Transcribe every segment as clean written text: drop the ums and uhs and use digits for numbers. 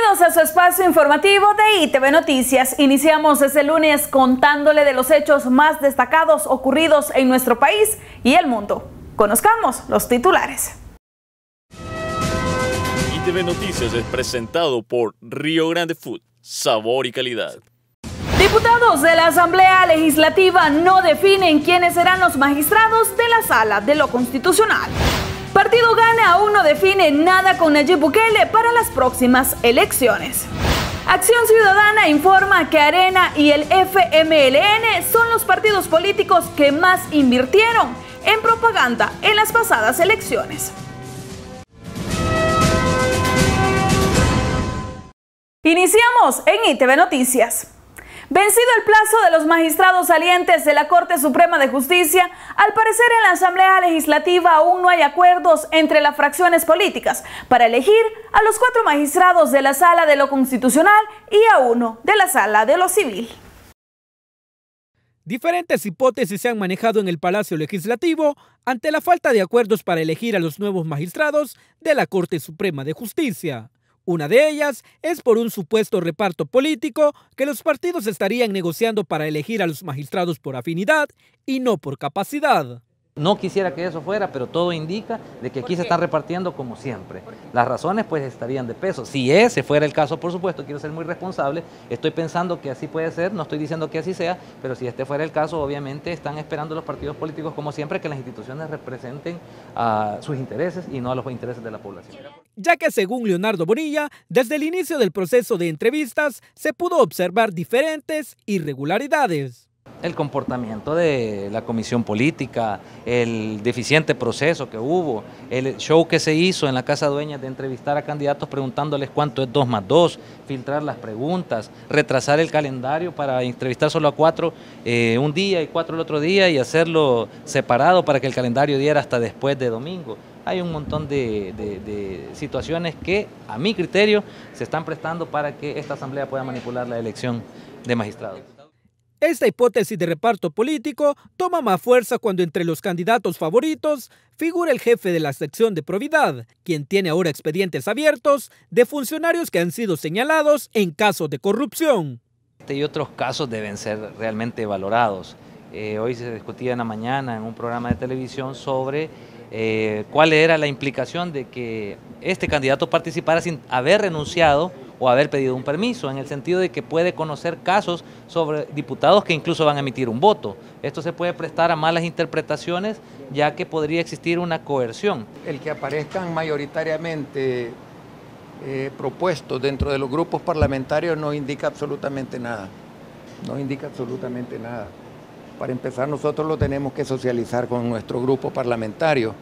Bienvenidos a su espacio informativo de ITV Noticias. Iniciamos este lunes contándole de los hechos más destacados ocurridos en nuestro país y el mundo. Conozcamos los titulares. ITV Noticias es presentado por Río Grande Food, sabor y calidad. Diputados de la Asamblea Legislativa no definen quiénes serán los magistrados de la Sala de lo Constitucional. Partido Gana aún no define nada con Nayib Bukele para las próximas elecciones. Acción Ciudadana informa que Arena y el FMLN son los partidos políticos que más invirtieron en propaganda en las pasadas elecciones. Iniciamos en ITV Noticias. Vencido el plazo de los magistrados salientes de la Corte Suprema de Justicia, al parecer en la Asamblea Legislativa aún no hay acuerdos entre las fracciones políticas para elegir a los 4 magistrados de la Sala de lo Constitucional y a 1 de la Sala de lo Civil. Diferentes hipótesis se han manejado en el Palacio Legislativo ante la falta de acuerdos para elegir a los nuevos magistrados de la Corte Suprema de Justicia. Una de ellas es por un supuesto reparto político que los partidos estarían negociando para elegir a los magistrados por afinidad y no por capacidad. No quisiera que eso fuera, pero todo indica de que aquí se están repartiendo como siempre. Las razones pues estarían de peso. Si ese fuera el caso, por supuesto, quiero ser muy responsable, estoy pensando que así puede ser, no estoy diciendo que así sea, pero si este fuera el caso, obviamente están esperando los partidos políticos como siempre que las instituciones representen a sus intereses y no a los intereses de la población. Ya que según Leonardo Bonilla, desde el inicio del proceso de entrevistas se pudo observar diferentes irregularidades. El comportamiento de la comisión política, el deficiente proceso que hubo, el show que se hizo en la Casa Dueñas de entrevistar a candidatos preguntándoles cuánto es 2 más 2, filtrar las preguntas, retrasar el calendario para entrevistar solo a 4 un día y 4 el otro día y hacerlo separado para que el calendario diera hasta después de domingo. Hay un montón de situaciones que, a mi criterio, se están prestando para que esta asamblea pueda manipular la elección de magistrados. Esta hipótesis de reparto político toma más fuerza cuando entre los candidatos favoritos figura el jefe de la sección de probidad, quien tiene ahora expedientes abiertos de funcionarios que han sido señalados en casos de corrupción. Este y otros casos deben ser realmente valorados. Hoy se discutía en la mañana en un programa de televisión sobre cuál era la implicación de que este candidato participara sin haber renunciado o haber pedido un permiso, en el sentido de que puede conocer casos sobre diputados que incluso van a emitir un voto. Esto se puede prestar a malas interpretaciones, ya que podría existir una coerción. El que aparezcan mayoritariamente propuestos dentro de los grupos parlamentarios no indica absolutamente nada. No indica absolutamente nada. Para empezar, nosotros lo tenemos que socializar con nuestro grupo parlamentario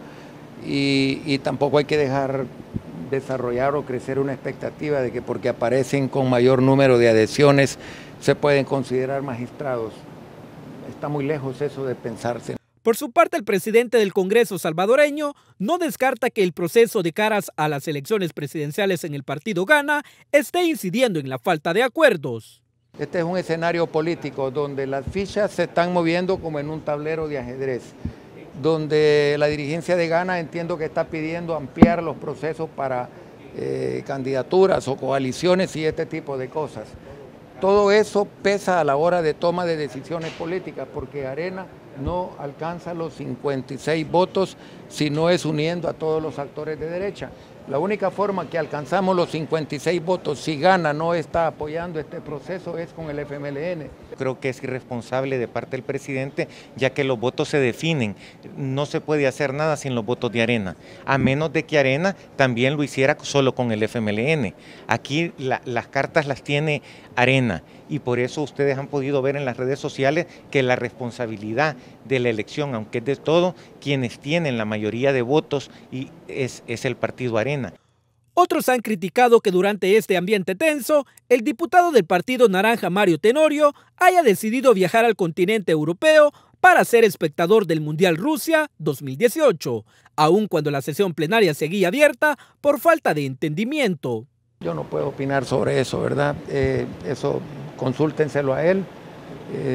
y tampoco hay que dejar desarrollar o crecer una expectativa de que porque aparecen con mayor número de adhesiones se pueden considerar magistrados. Está muy lejos eso de pensarse. Por su parte, el presidente del Congreso salvadoreño no descarta que el proceso de caras a las elecciones presidenciales en el partido Gana esté incidiendo en la falta de acuerdos. Este es un escenario político donde las fichas se están moviendo como en un tablero de ajedrez, donde la dirigencia de Gana entiendo que está pidiendo ampliar los procesos para candidaturas o coaliciones y este tipo de cosas. Todo eso pesa a la hora de toma de decisiones políticas porque Arena no alcanza los 56 votos si no es uniendo a todos los actores de derecha. La única forma que alcanzamos los 56 votos si Gana no está apoyando este proceso es con el FMLN. Creo que es irresponsable de parte del presidente, ya que los votos se definen. No se puede hacer nada sin los votos de Arena, a menos de que Arena también lo hiciera solo con el FMLN. Aquí las cartas las tiene Arena y por eso ustedes han podido ver en las redes sociales que la responsabilidad de la elección, aunque es de todo, quienes tienen la mayoría de votos y es el partido Arena. Otros han criticado que durante este ambiente tenso, el diputado del Partido Naranja Mario Tenorio haya decidido viajar al continente europeo para ser espectador del Mundial Rusia 2018, aun cuando la sesión plenaria seguía abierta por falta de entendimiento. Yo no puedo opinar sobre eso, ¿verdad? Eso consúltenselo a él.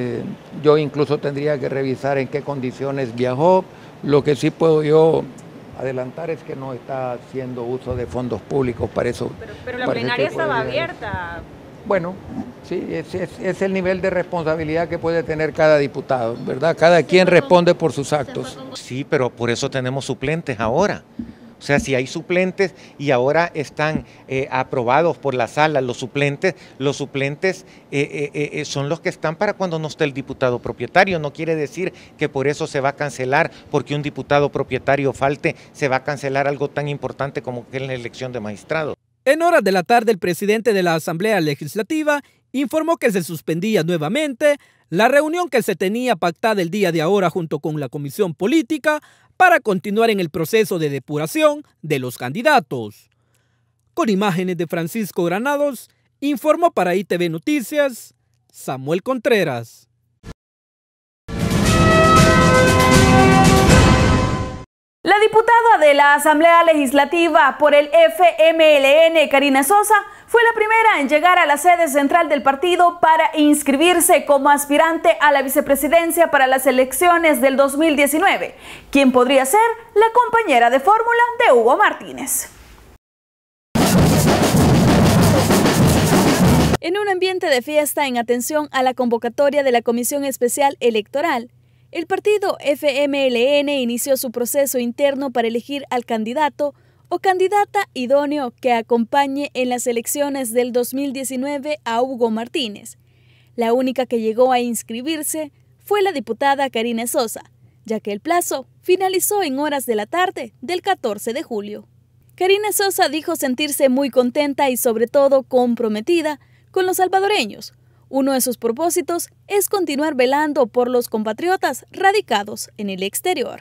Yo incluso tendría que revisar en qué condiciones viajó. Lo que sí puedo yo adelantar es que no está haciendo uso de fondos públicos para eso. Pero la plenaria estaba abierta. Bueno, sí, es el nivel de responsabilidad que puede tener cada diputado, ¿verdad? Cada quien responde por sus actos. Sí, pero por eso tenemos suplentes ahora. O sea, si hay suplentes y ahora están aprobados por la sala los suplentes son los que están para cuando no esté el diputado propietario. No quiere decir que por eso se va a cancelar, porque un diputado propietario falte, se va a cancelar algo tan importante como que es la elección de magistrados. En horas de la tarde, el presidente de la Asamblea Legislativa informó que se suspendía nuevamente la reunión que se tenía pactada el día de ahora junto con la Comisión Política para continuar en el proceso de depuración de los candidatos. Con imágenes de Francisco Granados, informó para ITV Noticias, Samuel Contreras. La diputada de la Asamblea Legislativa por el FMLN, Karina Sosa, fue la primera en llegar a la sede central del partido para inscribirse como aspirante a la vicepresidencia para las elecciones del 2019, quien podría ser la compañera de fórmula de Hugo Martínez. En un ambiente de fiesta en atención a la convocatoria de la Comisión Especial Electoral, el partido FMLN inició su proceso interno para elegir al candidato o candidata idóneo que acompañe en las elecciones del 2019 a Hugo Martínez. La única que llegó a inscribirse fue la diputada Karina Sosa, ya que el plazo finalizó en horas de la tarde del 14 de julio. Karina Sosa dijo sentirse muy contenta y sobre todo comprometida con los salvadoreños. Uno de sus propósitos es continuar velando por los compatriotas radicados en el exterior.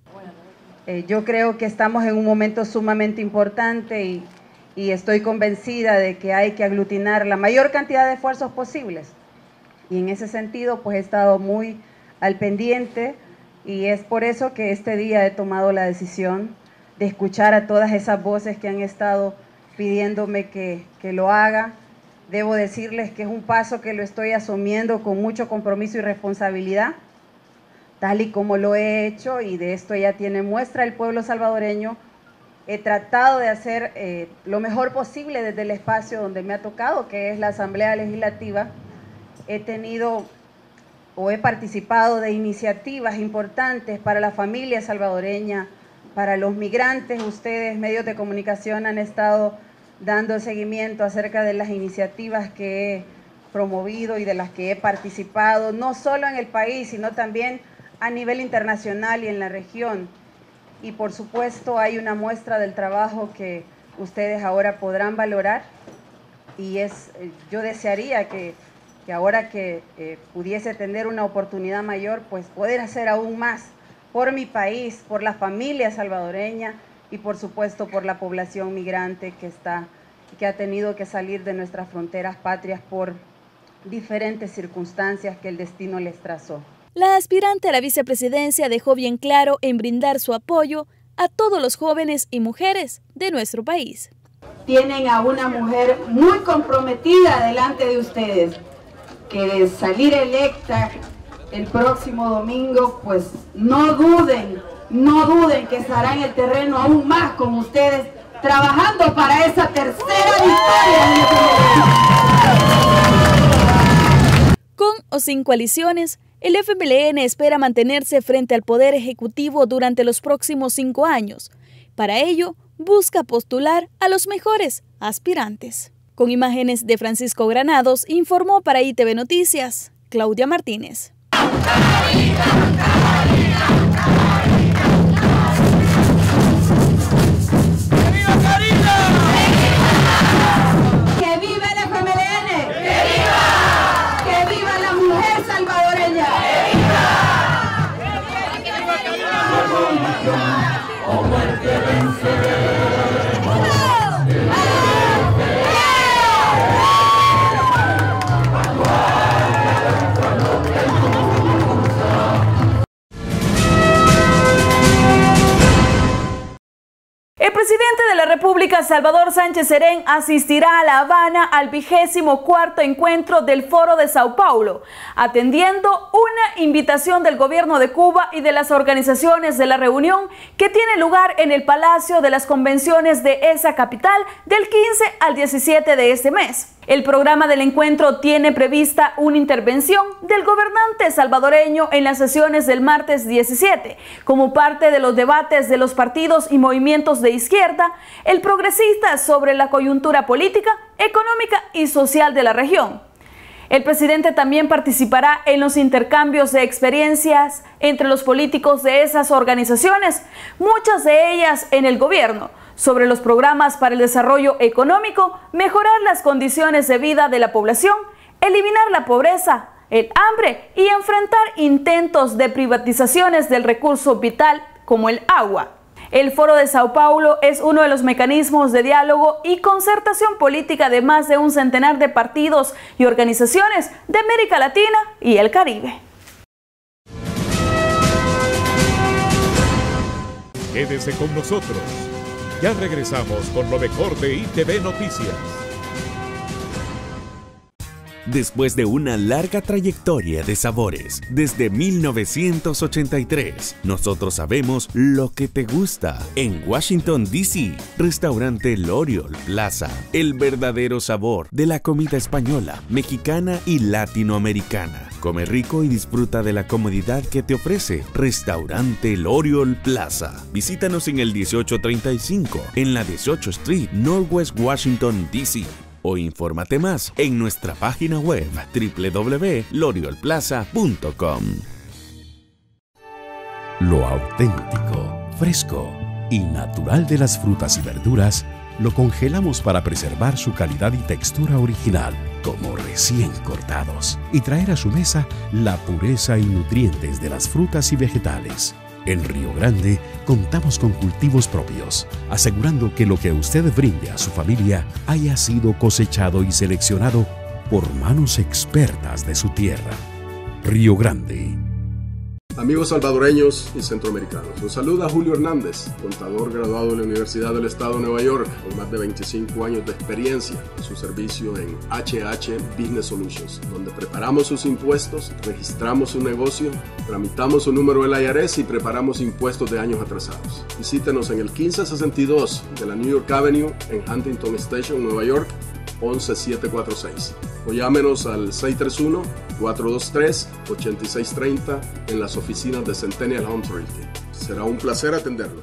Yo creo que estamos en un momento sumamente importante y estoy convencida de que hay que aglutinar la mayor cantidad de esfuerzos posibles. Y en ese sentido, pues he estado muy al pendiente y es por eso que este día he tomado la decisión de escuchar a todas esas voces que han estado pidiéndome que lo haga. Debo decirles que es un paso que lo estoy asumiendo con mucho compromiso y responsabilidad, tal y como lo he hecho, y de esto ya tiene muestra el pueblo salvadoreño. He tratado de hacer lo mejor posible desde el espacio donde me ha tocado, que es la Asamblea Legislativa. He tenido o he participado de iniciativas importantes para la familia salvadoreña, para los migrantes. Ustedes, medios de comunicación, han estado dando seguimiento acerca de las iniciativas que he promovido y de las que he participado, no solo en el país, sino también a nivel internacional y en la región. Y por supuesto hay una muestra del trabajo que ustedes ahora podrán valorar, y yo desearía que ahora que pudiese tener una oportunidad mayor, pues poder hacer aún más por mi país, por la familia salvadoreña, y por supuesto por la población migrante que ha tenido que salir de nuestras fronteras patrias por diferentes circunstancias que el destino les trazó. La aspirante a la vicepresidencia dejó bien claro en brindar su apoyo a todos los jóvenes y mujeres de nuestro país. Tienen a una mujer muy comprometida delante de ustedes, que de salir electa el próximo domingo, pues no duden que estará en el terreno aún más con ustedes, trabajando para esa tercera victoria. Con o sin coaliciones, el FMLN espera mantenerse frente al Poder Ejecutivo durante los próximos 5 años. Para ello, busca postular a los mejores aspirantes. Con imágenes de Francisco Granados, informó para ITV Noticias, Claudia Martínez. O muerte venceremos. República, Salvador Sánchez Serén asistirá a La Habana al 24º encuentro del Foro de Sao Paulo, atendiendo una invitación del gobierno de Cuba y de las organizaciones de la reunión que tiene lugar en el Palacio de las Convenciones de esa capital del 15 al 17 de este mes. El programa del encuentro tiene prevista una intervención del gobernante salvadoreño en las sesiones del martes 17, como parte de los debates de los partidos y movimientos de izquierda, el progresista sobre la coyuntura política, económica y social de la región. El presidente también participará en los intercambios de experiencias entre los políticos de esas organizaciones, muchas de ellas en el gobierno, sobre los programas para el desarrollo económico, mejorar las condiciones de vida de la población, eliminar la pobreza, el hambre y enfrentar intentos de privatizaciones del recurso vital como el agua. El Foro de Sao Paulo es uno de los mecanismos de diálogo y concertación política de más de un centenar de partidos y organizaciones de América Latina y el Caribe. Quédese con nosotros. Ya regresamos con lo mejor de ITV Noticias. Después de una larga trayectoria de sabores, desde 1983, nosotros sabemos lo que te gusta. En Washington, D.C., restaurante L'Oriole Plaza, el verdadero sabor de la comida española, mexicana y latinoamericana. Come rico y disfruta de la comodidad que te ofrece Restaurante L'Oriole Plaza. Visítanos en el 1835, en la 18th Street, Northwest Washington, D.C., o infórmate más en nuestra página web www.lorioleplaza.com. Lo auténtico, fresco y natural de las frutas y verduras lo congelamos para preservar su calidad y textura original, como recién cortados, y traer a su mesa la pureza y nutrientes de las frutas y vegetales. En Río Grande contamos con cultivos propios, asegurando que lo que usted brinde a su familia haya sido cosechado y seleccionado por manos expertas de su tierra. Río Grande. Amigos salvadoreños y centroamericanos, los saluda Julio Hernández, contador graduado de la Universidad del Estado de Nueva York, con más de 25 años de experiencia en su servicio en HH Business Solutions, donde preparamos sus impuestos, registramos su negocio, tramitamos su número del IRS y preparamos impuestos de años atrasados. Visítenos en el 1562 de la New York Avenue en Huntington Station, Nueva York, 11746, o llámenos al 631-423-8630 en las oficinas de Centennial Home Realty. Será un placer atenderlo.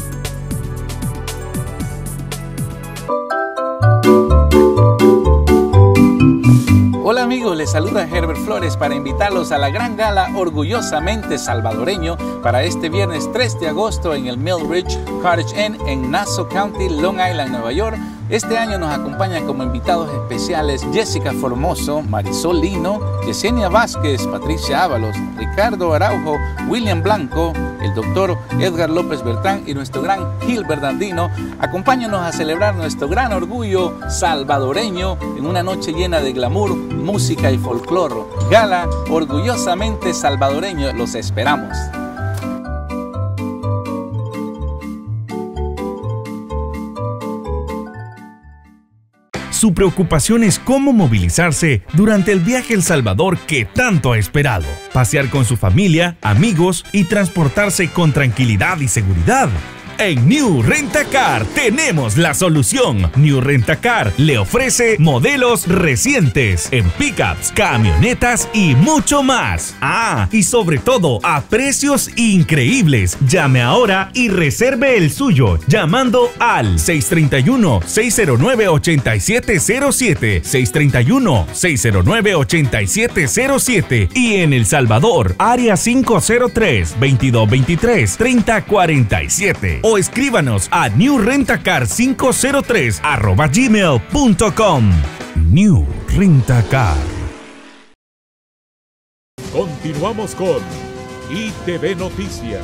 Hola amigos, les saluda Herbert Flores para invitarlos a la gran gala Orgullosamente Salvadoreño para este viernes 3 de agosto en el Mill Ridge Cottage Inn en Nassau County, Long Island, Nueva York. Este año nos acompañan como invitados especiales Jessica Formoso, Marisol Lino, Yesenia Vázquez, Patricia Ábalos, Ricardo Araujo, William Blanco, el doctor Edgar López Bertrán y nuestro gran Gil Bernardino. Acompáñanos a celebrar nuestro gran orgullo salvadoreño en una noche llena de glamour, música y folclore. Gala Orgullosamente Salvadoreño, los esperamos. Su preocupación es cómo movilizarse durante el viaje a El Salvador que tanto ha esperado. Pasear con su familia, amigos y transportarse con tranquilidad y seguridad. En New Rent-A-Car tenemos la solución. New Rent-A-Car le ofrece modelos recientes en pickups, camionetas y mucho más. Ah, y sobre todo a precios increíbles. Llame ahora y reserve el suyo llamando al 631-609-8707, 631-609-8707 y en El Salvador, área 503-2223-3047. O escríbanos a newrentacar503@gmail.com. New Rent-A-Car. Continuamos con ITV Noticias.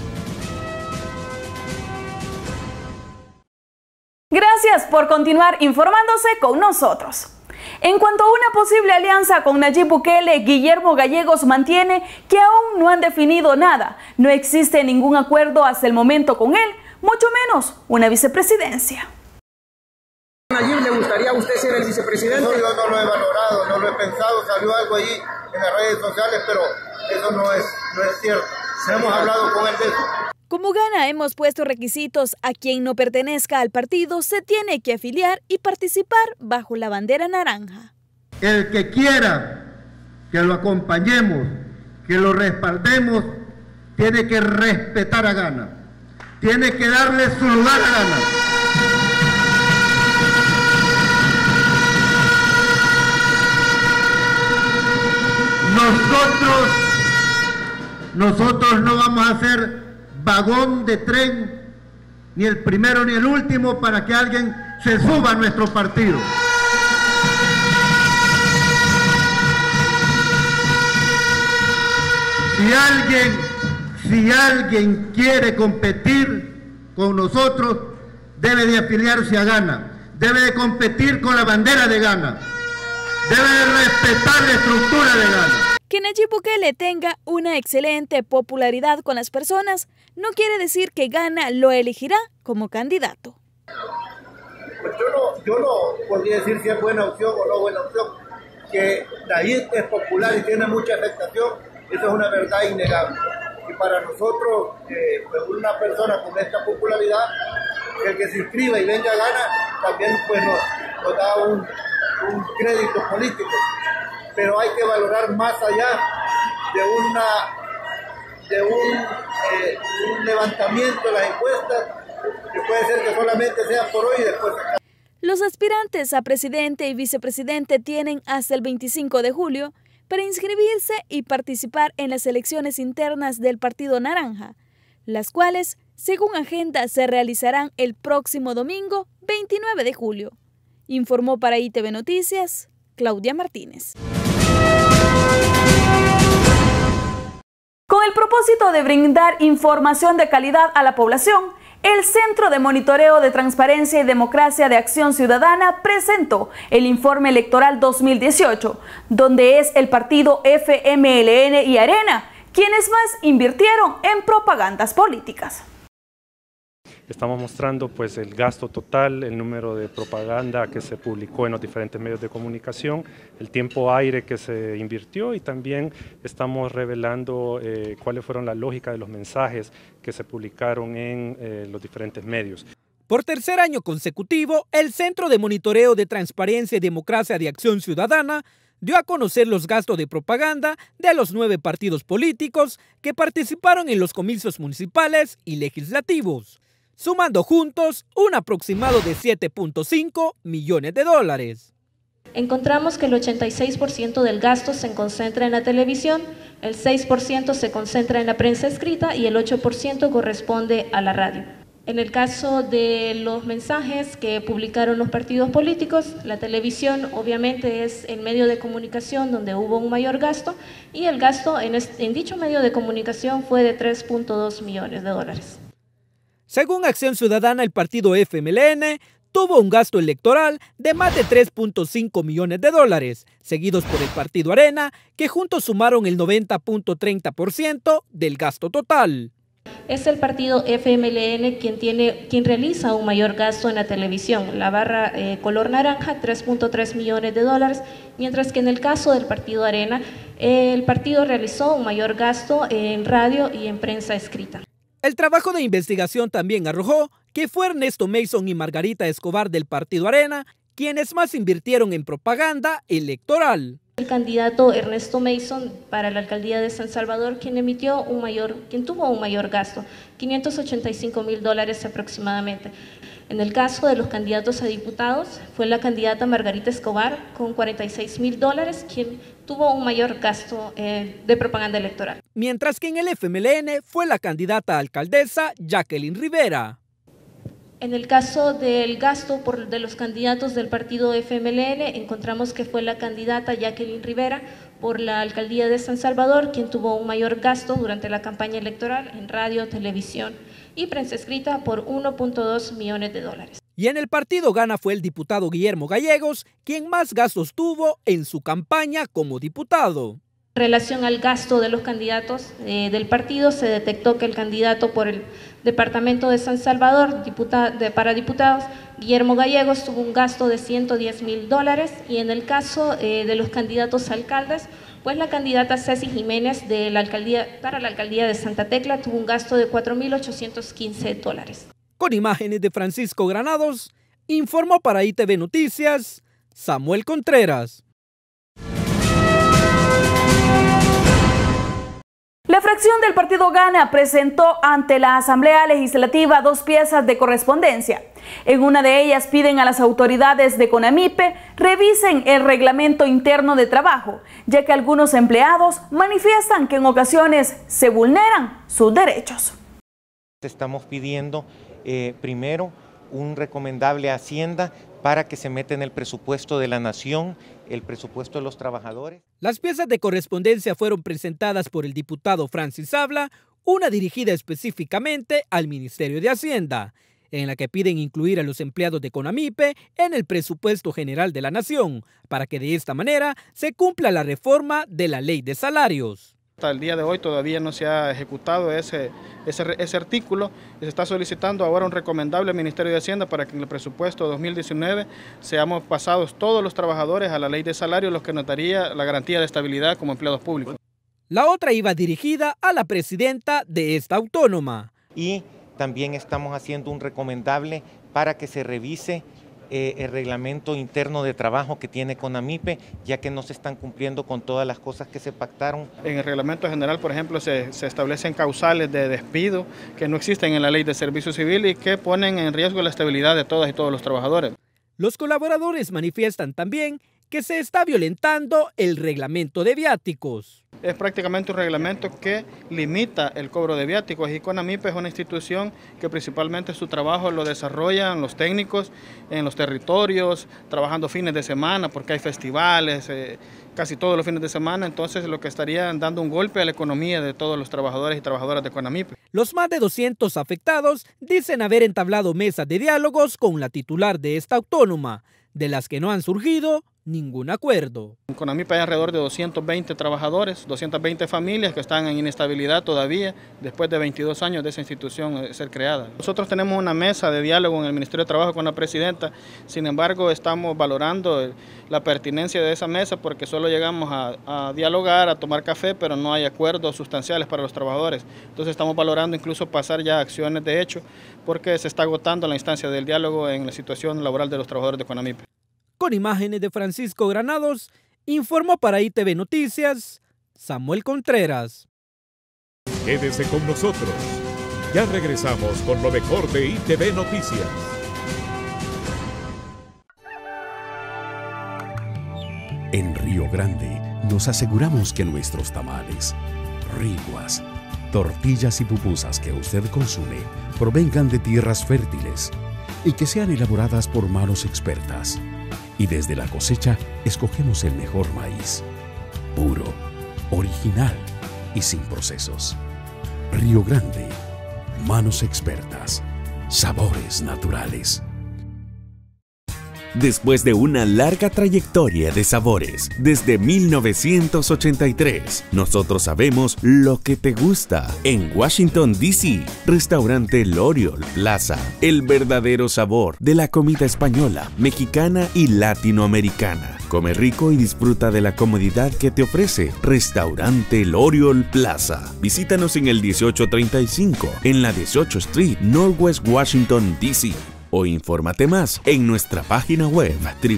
Gracias por continuar informándose con nosotros. En cuanto a una posible alianza con Nayib Bukele, Guillermo Gallegos mantiene que aún no han definido nada. No existe ningún acuerdo hasta el momento con él, mucho menos una vicepresidencia. Nayib, ¿le gustaría a usted ser el vicepresidente? Eso yo no lo he valorado, no lo he pensado, salió algo allí en las redes sociales, pero eso no es cierto. Hemos hablado con él de eso. Como Gana hemos puesto requisitos: a quien no pertenezca al partido se tiene que afiliar y participar bajo la bandera naranja. El que quiera que lo acompañemos, que lo respaldemos, tiene que respetar a Gana, tiene que darle su lugar a Gana. Nosotros no vamos a ser vagón de tren, ni el primero ni el último, para que alguien se suba a nuestro partido. Si alguien quiere competir con nosotros, debe de afiliarse a Gana, debe de competir con la bandera de Gana, debe de respetar la estructura de Gana. Que Nayib Bukele tenga una excelente popularidad con las personas no quiere decir que Gana lo elegirá como candidato. Pues yo no podría decir si es buena opción o no buena opción. Que Nayib es popular y tiene mucha aceptación, eso es una verdad innegable. Y para nosotros, pues una persona con esta popularidad, el que se inscriba y venga a Gana, también pues nos da un crédito político. Pero hay que valorar más allá de un levantamiento de las encuestas, que puede ser que solamente sea por hoy y después. Los aspirantes a presidente y vicepresidente tienen hasta el 25 de julio para inscribirse y participar en las elecciones internas del Partido Naranja, las cuales, según agenda, se realizarán el próximo domingo 29 de julio. Informó para ITV Noticias, Claudia Martínez. Con el propósito de brindar información de calidad a la población, el Centro de Monitoreo de Transparencia y Democracia de Acción Ciudadana presentó el Informe Electoral 2018, donde es el partido FMLN y Arena quienes más invirtieron en propagandas políticas. Estamos mostrando pues el gasto total, el número de propaganda que se publicó en los diferentes medios de comunicación, el tiempo aire que se invirtió y también estamos revelando cuáles fueron la lógica de los mensajes que se publicaron en los diferentes medios. Por tercer año consecutivo, el Centro de Monitoreo de Transparencia y Democracia de Acción Ciudadana dio a conocer los gastos de propaganda de los 9 partidos políticos que participaron en los comicios municipales y legislativos, sumando juntos un aproximado de 7.5 millones de dólares. Encontramos que el 86% del gasto se concentra en la televisión, el 6% se concentra en la prensa escrita y el 8% corresponde a la radio. En el caso de los mensajes que publicaron los partidos políticos, la televisión obviamente es el medio de comunicación donde hubo un mayor gasto y el gasto en dicho medio de comunicación fue de 3.2 millones de dólares. Según Acción Ciudadana, el partido FMLN tuvo un gasto electoral de más de 3.5 millones de dólares, seguidos por el partido Arena, que juntos sumaron el 90.30% del gasto total. Es el partido FMLN quien realiza un mayor gasto en la televisión, la barra color naranja, 3.3 millones de dólares, mientras que en el caso del partido Arena, el partido realizó un mayor gasto en radio y en prensa escrita. El trabajo de investigación también arrojó que fue Ernesto Mason y Margarita Escobar del partido Arena quienes más invirtieron en propaganda electoral. El candidato Ernesto Mason para la alcaldía de San Salvador, quien tuvo un mayor gasto, $585,000 aproximadamente. En el caso de los candidatos a diputados, fue la candidata Margarita Escobar con $46,000, quien tuvo un mayor gasto de propaganda electoral. Mientras que en el FMLN fue la candidata a alcaldesa Jacqueline Rivera. En el caso del gasto de los candidatos del partido FMLN, encontramos que fue la candidata Jacqueline Rivera por la alcaldía de San Salvador, quien tuvo un mayor gasto durante la campaña electoral en radio, televisión y prensa escrita por 1.2 millones de dólares. Y en el partido Gana fue el diputado Guillermo Gallegos, quien más gastos tuvo en su campaña como diputado. relación al gasto de los candidatos del partido, se detectó que el candidato por el departamento de San Salvador, para diputados, Guillermo Gallegos, tuvo un gasto de $110,000, y en el caso de los candidatos a alcaldes, pues la candidata Ceci Jiménez para la alcaldía de Santa Tecla tuvo un gasto de $4,815. Con imágenes de Francisco Granados, informó para ITV Noticias, Samuel Contreras. La fracción del partido Gana presentó ante la Asamblea Legislativa 2 piezas de correspondencia. En una de ellas piden a las autoridades de CONAMIPE revisen el reglamento interno de trabajo, ya que algunos empleados manifiestan que en ocasiones se vulneran sus derechos. Estamos pidiendo primero un recomendable a Hacienda para que se meta en el presupuesto de la Nación, el presupuesto de los trabajadores. Las piezas de correspondencia fueron presentadas por el diputado Francis Sabla, una dirigida específicamente al Ministerio de Hacienda, en la que piden incluir a los empleados de CONAMIPE en el presupuesto general de la Nación, para que de esta manera se cumpla la reforma de la Ley de Salarios. Hasta el día de hoy todavía no se ha ejecutado ese artículo y se está solicitando ahora un recomendable al Ministerio de Hacienda para que en el presupuesto 2019 seamos pasados todos los trabajadores a la Ley de Salarios, lo que nos daría la garantía de estabilidad como empleados públicos. La otra iba dirigida a la presidenta de esta autónoma. Y también estamos haciendo un recomendable para que se revise el reglamento interno de trabajo que tiene CONAMIPE, ya que no se están cumpliendo con todas las cosas que se pactaron. En el reglamento general, por ejemplo, se establecen causales de despido que no existen en la Ley de Servicio Civil y que ponen en riesgo la estabilidad de todas y todos los trabajadores. Los colaboradores manifiestan también que se está violentando el reglamento de viáticos. Es prácticamente un reglamento que limita el cobro de viáticos y CONAMIPE es una institución que principalmente su trabajo lo desarrollan los técnicos en los territorios, trabajando fines de semana porque hay festivales, casi todos los fines de semana, entonces lo que estarían dando un golpe a la economía de todos los trabajadores y trabajadoras de CONAMIPE. Los más de 200 afectados dicen haber entablado mesas de diálogos con la titular de esta autónoma, de las que no han surgido ningún acuerdo. En CONAMIPE hay alrededor de 220 trabajadores, 220 familias que están en inestabilidad todavía después de 22 años de esa institución ser creada. Nosotros tenemos una mesa de diálogo en el Ministerio de Trabajo con la presidenta, sin embargo estamos valorando la pertinencia de esa mesa porque solo llegamos a dialogar, a tomar café, pero no hay acuerdos sustanciales para los trabajadores. Entonces estamos valorando incluso pasar ya a acciones de hecho porque se está agotando la instancia del diálogo en la situación laboral de los trabajadores de CONAMIPE. Con imágenes de Francisco Granados, informó para ITV Noticias, Samuel Contreras. Quédese con nosotros. Ya regresamos con lo mejor de ITV Noticias. En Río Grande nos aseguramos que nuestros tamales, riguas, tortillas y pupusas que usted consume provengan de tierras fértiles y que sean elaboradas por manos expertas. Y desde la cosecha escogemos el mejor maíz, puro, original y sin procesos. Río Grande, manos expertas, sabores naturales. Después de una larga trayectoria de sabores, desde 1983, nosotros sabemos lo que te gusta. En Washington, D.C., restaurante L'Oriole Plaza, el verdadero sabor de la comida española, mexicana y latinoamericana. Come rico y disfruta de la comodidad que te ofrece Restaurante L'Oriole Plaza. Visítanos en el 1835, en la 18th Street, Northwest Washington, D.C., o infórmate más en nuestra página web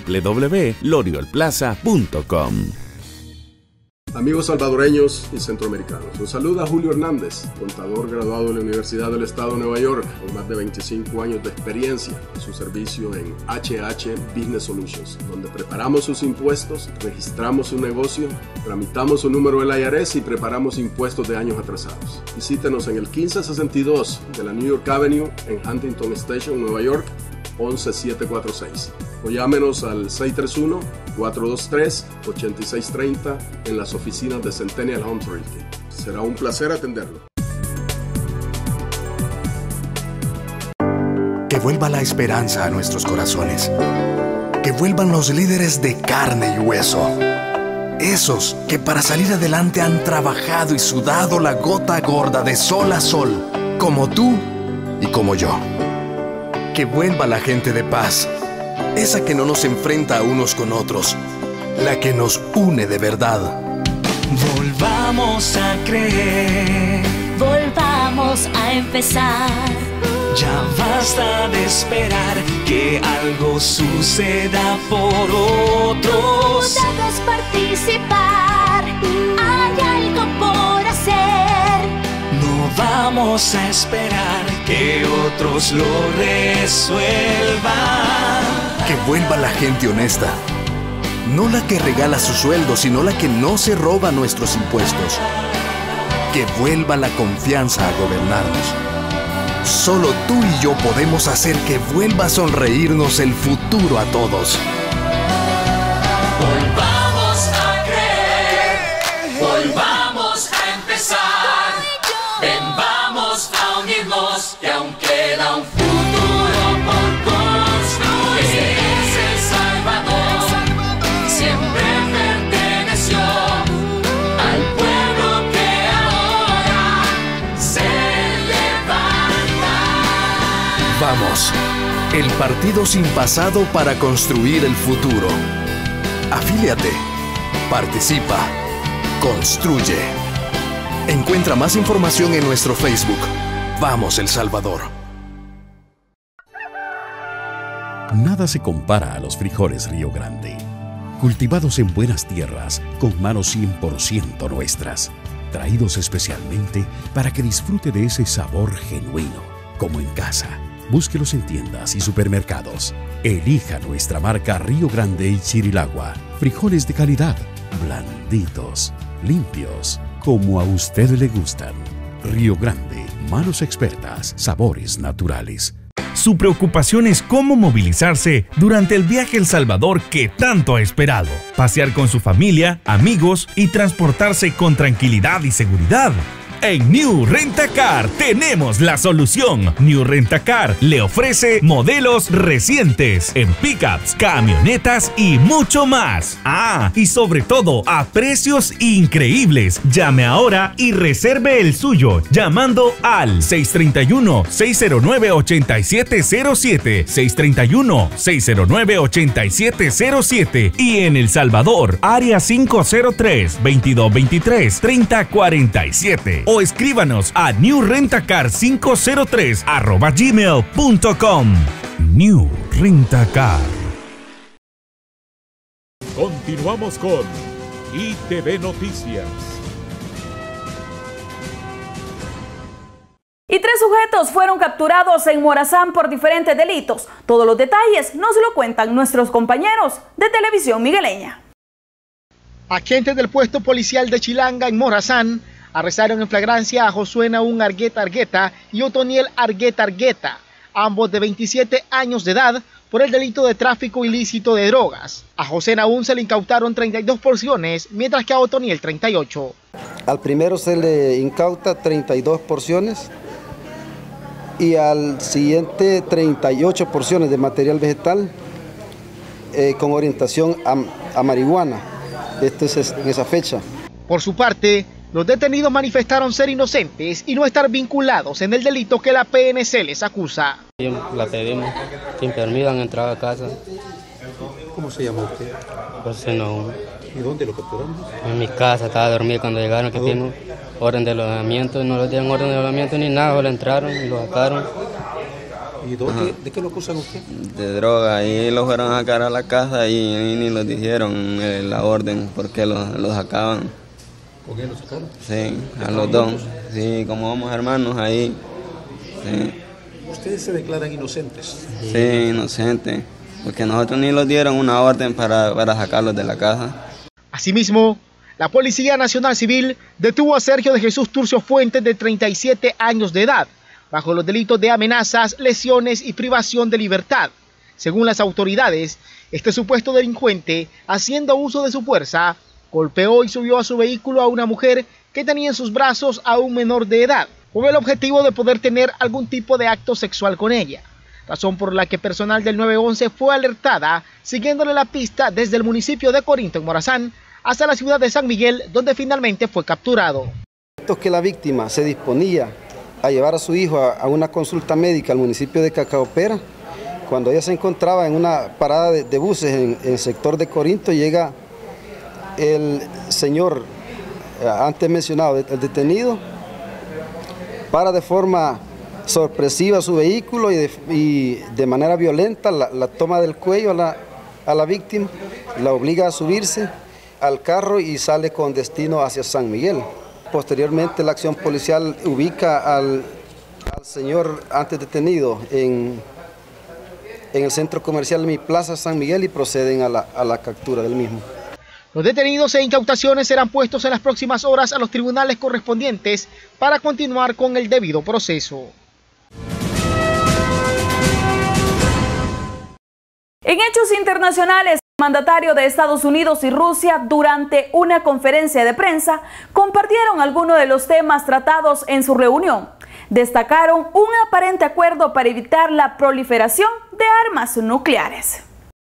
www.lorioleplaza.com. Amigos salvadoreños y centroamericanos, los saluda Julio Hernández, contador graduado de la Universidad del Estado de Nueva York, con más de 25 años de experiencia en su servicio en HH Business Solutions, donde preparamos sus impuestos, registramos su negocio, tramitamos su número del IRS y preparamos impuestos de años atrasados. Visítenos en el 1562 de la New York Avenue en Huntington Station, Nueva York, 11746, o llámenos al 631-423-8630 en las oficinas de Centennial Home Realty. Será un placer atenderlo. Que vuelva la esperanza a nuestros corazones. Que vuelvan los líderes de carne y hueso. Esos que para salir adelante han trabajado y sudado la gota gorda de sol a sol, como tú y como yo. Que vuelva la gente de paz, esa que no nos enfrenta a unos con otros, la que nos une de verdad. Volvamos a creer, volvamos a empezar. Ya basta de esperar que algo suceda por otros. Debes participar, hay algo por hacer. No vamos a esperar que otros lo resuelvan. Que vuelva la gente honesta, no la que regala su sueldo, sino la que no se roba nuestros impuestos. Que vuelva la confianza a gobernarnos. Solo tú y yo podemos hacer que vuelva a sonreírnos el futuro a todos. Volvamos a creer, volvamos a empezar. Ven, vamos a unirnos, que aún queda un futuro por construir. Este es El Salvador, siempre perteneció al pueblo que ahora se levanta. Vamos, el partido sin pasado para construir el futuro. Afíliate, participa, construye. Encuentra más información en nuestro Facebook. Vamos, El Salvador. Nada se compara a los frijoles Río Grande, cultivados en buenas tierras con manos 100% nuestras, traídos especialmente para que disfrute de ese sabor genuino, como en casa. Búsquelos en tiendas y supermercados. Elija nuestra marca Río Grande y Chirilagua. Frijoles de calidad, blanditos, limpios, como a usted le gustan. Río Grande, manos expertas, sabores naturales. Su preocupación es cómo movilizarse durante el viaje a El Salvador que tanto ha esperado. Pasear con su familia, amigos y transportarse con tranquilidad y seguridad. En New Rent-A-Car tenemos la solución. New Rent-A-Car le ofrece modelos recientes en pickups, camionetas y mucho más. Ah, y sobre todo a precios increíbles. Llame ahora y reserve el suyo llamando al 631-609-8707, 631-609-8707 y en El Salvador, área 503-2223-3047. O escríbanos a newrentacar503@gmail.com. New Rent-A-Car. Continuamos con ITV Noticias. Y 3 sujetos fueron capturados en Morazán por diferentes delitos. Todos los detalles nos lo cuentan nuestros compañeros de Televisión Migueleña. Agentes del puesto policial de Chilanga en Morazán arrestaron en flagrancia a Josué Naún Argueta Argueta y Otoniel Argueta Argueta, ambos de 27 años de edad, por el delito de tráfico ilícito de drogas. A José Naún se le incautaron 32 porciones, mientras que a Otoniel 38. Al primero se le incauta 32 porciones y al siguiente 38 porciones de material vegetal con orientación a marihuana. Esto es en esa fecha. Por su parte, los detenidos manifestaron ser inocentes y no estar vinculados en el delito que la PNC les acusa. La pedimos, que me permitan entrar a casa. ¿Cómo se llama usted? José Naún. ¿Y dónde lo capturaron? En mi casa, estaba dormido cuando llegaron, que tienen orden de alojamiento, no les dieron orden de alojamiento ni nada, solo entraron y lo sacaron. ¿Y dónde, de qué lo acusan usted? De droga, y lo fueron a sacar a la casa y ni los dijeron la orden, porque los sacaban. ¿Por qué lo sacaron? Sí, a los dos. Sí, como somos hermanos ahí. Sí. ¿Ustedes se declaran inocentes? Sí, inocentes, porque nosotros ni los dieron una orden para sacarlos de la casa. Asimismo, la Policía Nacional Civil detuvo a Sergio de Jesús Turcio Fuentes, de 37 años de edad, bajo los delitos de amenazas, lesiones y privación de libertad. Según las autoridades, este supuesto delincuente, haciendo uso de su fuerza, golpeó y subió a su vehículo a una mujer que tenía en sus brazos a un menor de edad, con el objetivo de poder tener algún tipo de acto sexual con ella, razón por la que personal del 911 fue alertada, siguiéndole la pista desde el municipio de Corinto, en Morazán, hasta la ciudad de San Miguel, donde finalmente fue capturado. Que la víctima se disponía a llevar a su hijo a una consulta médica al municipio de Cacaopera. Cuando ella se encontraba en una parada de buses en el sector de Corinto, llega el señor antes mencionado, el detenido, para de forma sorpresiva su vehículo y de manera violenta la toma del cuello a la víctima, la obliga a subirse al carro y sale con destino hacia San Miguel. Posteriormente la acción policial ubica al señor antes detenido en el centro comercial Mi Plaza San Miguel y proceden a la captura del mismo. Los detenidos e incautaciones serán puestos en las próximas horas a los tribunales correspondientes para continuar con el debido proceso. En hechos internacionales, el mandatario de Estados Unidos y Rusia, durante una conferencia de prensa, compartieron algunos de los temas tratados en su reunión. Destacaron un aparente acuerdo para evitar la proliferación de armas nucleares.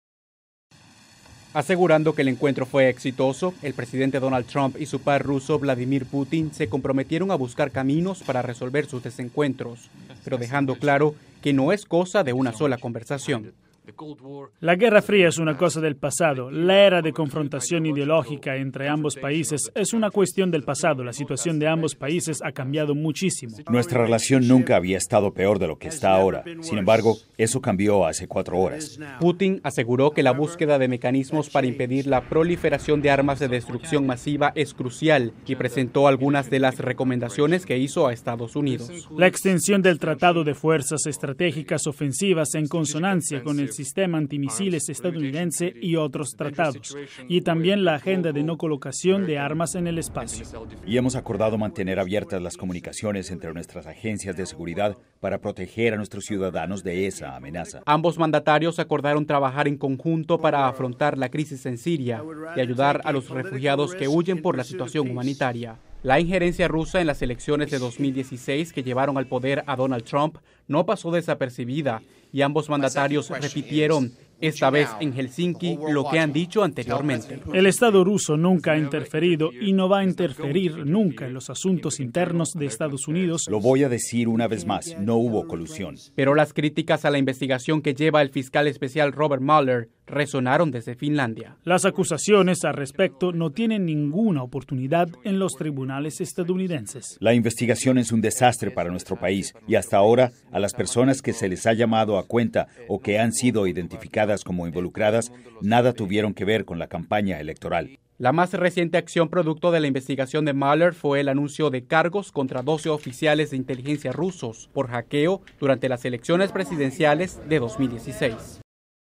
Asegurando que el encuentro fue exitoso, el presidente Donald Trump y su par ruso Vladimir Putin se comprometieron a buscar caminos para resolver sus desencuentros, pero dejando claro que no es cosa de una sola conversación. La Guerra Fría es una cosa del pasado. La era de confrontación ideológica entre ambos países es una cuestión del pasado. La situación de ambos países ha cambiado muchísimo. Nuestra relación nunca había estado peor de lo que está ahora. Sin embargo, eso cambió hace 4 horas. Putin aseguró que la búsqueda de mecanismos para impedir la proliferación de armas de destrucción masiva es crucial y presentó algunas de las recomendaciones que hizo a Estados Unidos. La extensión del Tratado de Fuerzas Estratégicas Ofensivas en consonancia con el sistema antimisiles estadounidense y otros tratados, y también la agenda de no colocación de armas en el espacio. Y hemos acordado mantener abiertas las comunicaciones entre nuestras agencias de seguridad para proteger a nuestros ciudadanos de esa amenaza. Ambos mandatarios acordaron trabajar en conjunto para afrontar la crisis en Siria y ayudar a los refugiados que huyen por la situación humanitaria. La injerencia rusa en las elecciones de 2016 que llevaron al poder a Donald Trump no pasó desapercibida y ambos mandatarios repitieron, esta vez en Helsinki, lo que han dicho anteriormente. El Estado ruso nunca ha interferido y no va a interferir nunca en los asuntos internos de Estados Unidos. Lo voy a decir una vez más, no hubo colusión. Pero las críticas a la investigación que lleva el fiscal especial Robert Mueller resonaron desde Finlandia. Las acusaciones al respecto no tienen ninguna oportunidad en los tribunales estadounidenses. La investigación es un desastre para nuestro país y hasta ahora a las personas que se les ha llamado a cuenta o que han sido identificadas como involucradas, nada tuvieron que ver con la campaña electoral. La más reciente acción producto de la investigación de Mueller fue el anuncio de cargos contra 12 oficiales de inteligencia rusos por hackeo durante las elecciones presidenciales de 2016.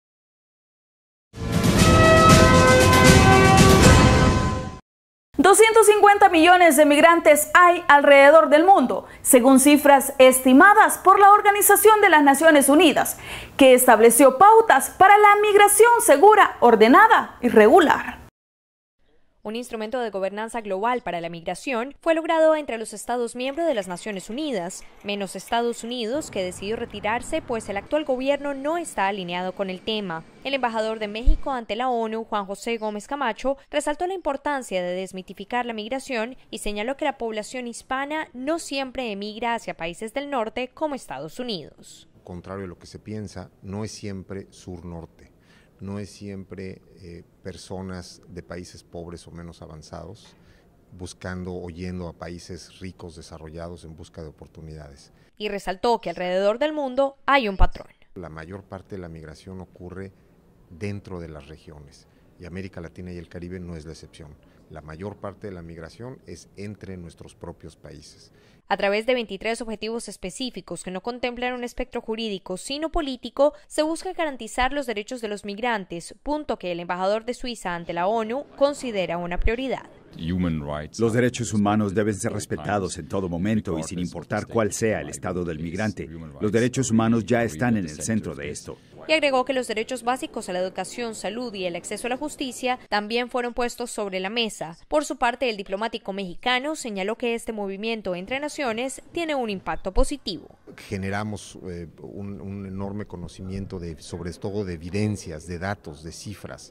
$250 millones de migrantes hay alrededor del mundo, según cifras estimadas por la Organización de las Naciones Unidas, que estableció pautas para la migración segura, ordenada y regular. Un instrumento de gobernanza global para la migración fue logrado entre los Estados miembros de las Naciones Unidas, menos Estados Unidos, que decidió retirarse pues el actual gobierno no está alineado con el tema. El embajador de México ante la ONU, Juan José Gómez Camacho, resaltó la importancia de desmitificar la migración y señaló que la población hispana no siempre emigra hacia países del norte como Estados Unidos. Contrario a lo que se piensa, no es siempre sur-norte. No es siempre personas de países pobres o menos avanzados buscando o yendo a países ricos, desarrollados en busca de oportunidades. Y resaltó que alrededor del mundo hay un patrón. La mayor parte de la migración ocurre dentro de las regiones y América Latina y el Caribe no es la excepción. La mayor parte de la migración es entre nuestros propios países. A través de 23 objetivos específicos que no contemplan un espectro jurídico sino político, se busca garantizar los derechos de los migrantes, punto que el embajador de Suiza ante la ONU considera una prioridad. Los derechos humanos deben ser respetados en todo momento y sin importar cuál sea el estado del migrante. Los derechos humanos ya están en el centro de esto. Y agregó que los derechos básicos a la educación, salud y el acceso a la justicia también fueron puestos sobre la mesa. Por su parte, el diplomático mexicano señaló que este movimiento entre naciones tiene un impacto positivo. Generamos un enorme conocimiento sobre todo de evidencias, de datos, de cifras,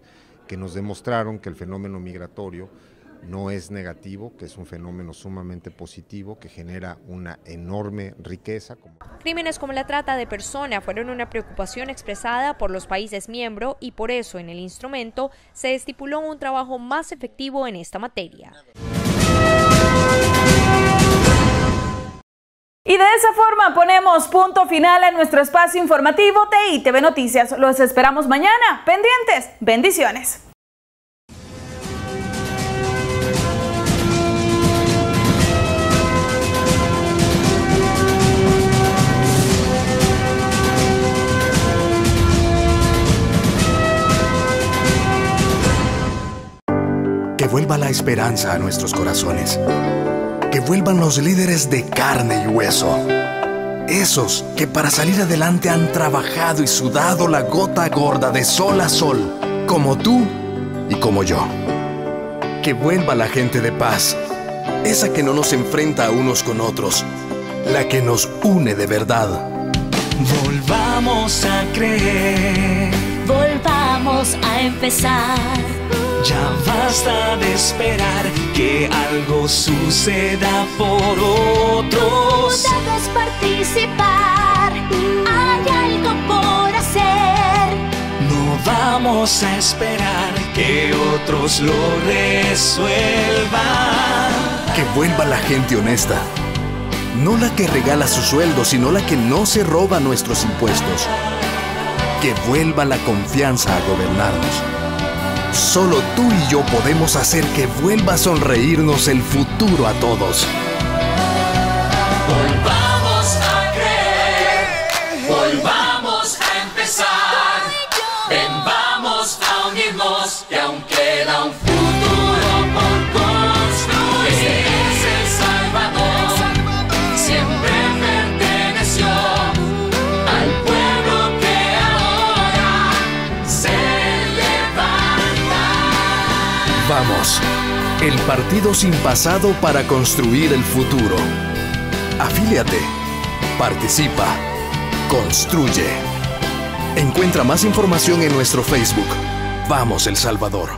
que nos demostraron que el fenómeno migratorio no es negativo, que es un fenómeno sumamente positivo, que genera una enorme riqueza. Crímenes como la trata de personas fueron una preocupación expresada por los países miembros y por eso en el instrumento se estipuló un trabajo más efectivo en esta materia. Y de esa forma ponemos punto final a nuestro espacio informativo de ITV Noticias. Los esperamos mañana. Pendientes. Bendiciones. Que vuelva la esperanza a nuestros corazones. Que vuelvan los líderes de carne y hueso. Esos que para salir adelante han trabajado y sudado la gota gorda de sol a sol, como tú y como yo. Que vuelva la gente de paz, esa que no nos enfrenta a unos con otros, la que nos une de verdad. Volvamos a creer, volvamos a empezar. Ya basta de esperar que algo suceda por otros. Debes participar, hay algo por hacer. No vamos a esperar que otros lo resuelvan. Que vuelva la gente honesta, no la que regala su sueldo, sino la que no se roba nuestros impuestos. Que vuelva la confianza a gobernarnos. Solo tú y yo podemos hacer que vuelva a sonreírnos el futuro a todos. Volvamos a creer, volvamos a empezar. Ven, vamos a unirnos, que aún queda un futuro por construir. Este es El Salvador, siempre perteneció al pueblo que ahora se Vamos, el partido sin pasado para construir el futuro. Afíliate, participa, construye. Encuentra más información en nuestro Facebook. Vamos, El Salvador.